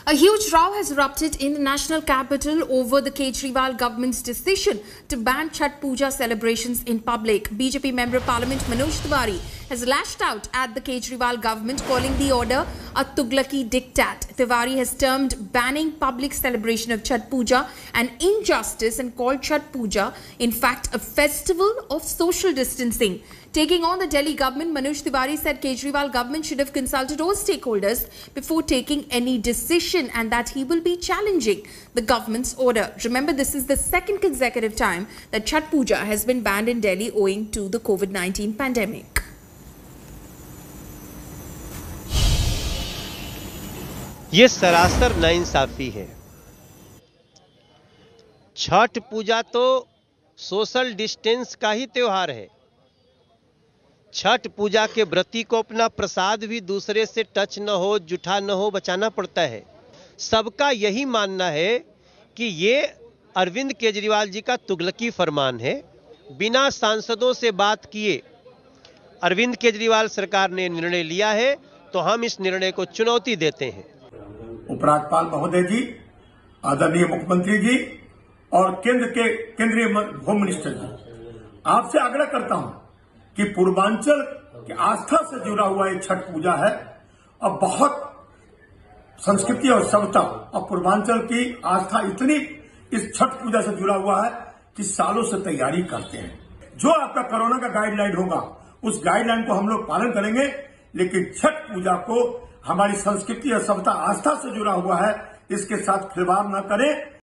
A huge row has erupted in the national capital over the Kejriwal government's decision to ban Chhath Puja celebrations in public. BJP Member of Parliament Manoj Tiwari has lashed out at the Kejriwal government, calling the order a Tughlaqi diktat. Tiwari has termed banning public celebration of Chhath Puja an injustice and called Chhath Puja, in fact, a festival of social distancing. Taking on the Delhi government, Manoj Tiwari said Kejriwal government should have consulted all stakeholders before taking any decision and that he will be challenging the government's order. Remember, this is the second consecutive time that Chhath Puja has been banned in Delhi owing to the COVID-19 pandemic. ये सरासर नाइंसाफी है। छठ पूजा तो social distance का ही त्योहार है। छठ पूजा के व्रती को अपना प्रसाद भी दूसरे से टच न हो, जुठा न हो, बचाना पड़ता है। सबका यही मानना है कि ये अरविंद केजरीवाल जी का तुगलकी फरमान है। बिना सांसदों से बात किए अरविंद केजरीवाल सरकार ने निर्णय लिया है, तो हम इस निर्णय को चुनौती देते हैं। उपराज्यपाल महोदय जी, आदरणीय मुख्यमंत्री जी और केंद्रीय होम मिनिस्टर जी, आपसे आग्रह करता हूं कि पूर्वांचल की आस्था से जुड़ा हुआ ये छठ पूजा है और बहुत संस्कृति और सभ्यता और पूर्वांचल की आस्था इतनी इस छठ पूजा से जुड़ा हुआ है कि सालों से तैयारी करते हैं। जो आपका कोरोना का गाइडलाइन होगा उस गाइडलाइन को हम लोग पालन करेंगे, लेकिन छठ पूजा को हमारी संस्कृति और सभ्यता आस्था से जुड़ा हुआ है, इसके साथ खिलवाड़ न करें।